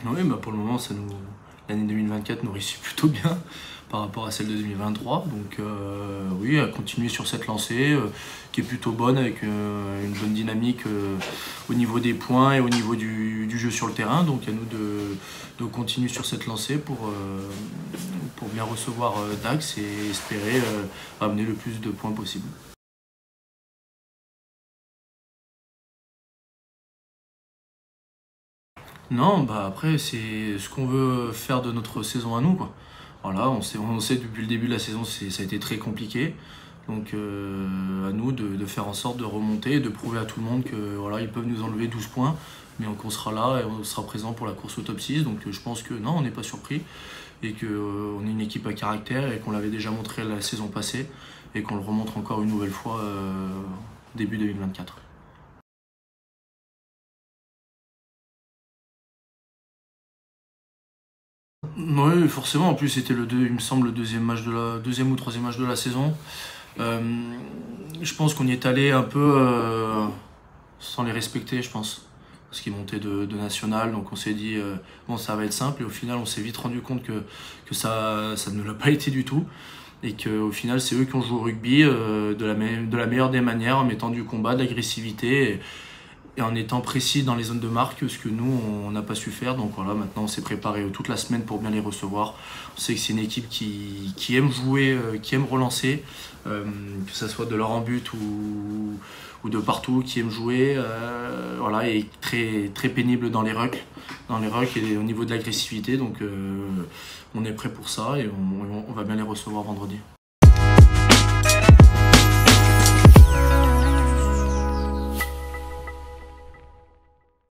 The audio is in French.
Oui, bah pour le moment, l'année 2024 nous réussit plutôt bien par rapport à celle de 2023. Donc oui, à continuer sur cette lancée qui est plutôt bonne avec une bonne dynamique au niveau des points et au niveau du jeu sur le terrain. Donc à nous de continuer sur cette lancée pour bien recevoir Dax et espérer ramener le plus de points possible. Non, bah après, c'est ce qu'on veut faire de notre saison à nous, quoi. Voilà, on sait depuis le début de la saison, ça a été très compliqué. Donc à nous de faire en sorte de remonter et de prouver à tout le monde que voilà, ils peuvent nous enlever 12 points, mais qu'on sera là et on sera présent pour la course au top 6. Donc je pense que non, on n'est pas surpris et qu'on est une équipe à caractère et qu'on l'avait déjà montré la saison passée et qu'on le remontre encore une nouvelle fois début 2024. Oui, forcément. En plus, c'était il me semble, deuxième ou troisième match de la saison. Euh, je pense qu'on y est allé un peu sans les respecter, je pense. Parce qu'ils montaient de national, donc on s'est dit, bon, ça va être simple. Et au final, on s'est vite rendu compte que ça ne l'a pas été du tout. Et qu'au final, c'est eux qui ont joué au rugby de la meilleure des manières, en mettant du combat, de l'agressivité. Et en étant précis dans les zones de marque, ce que nous, on n'a pas su faire. Donc voilà, maintenant, on s'est préparé toute la semaine pour bien les recevoir. On sait que c'est une équipe qui aime jouer, qui aime relancer, que ce soit de leur en but ou de partout, qui aime jouer. Voilà, et très, très pénible dans les rucks et au niveau de l'agressivité. Donc on est prêt pour ça et on va bien les recevoir vendredi.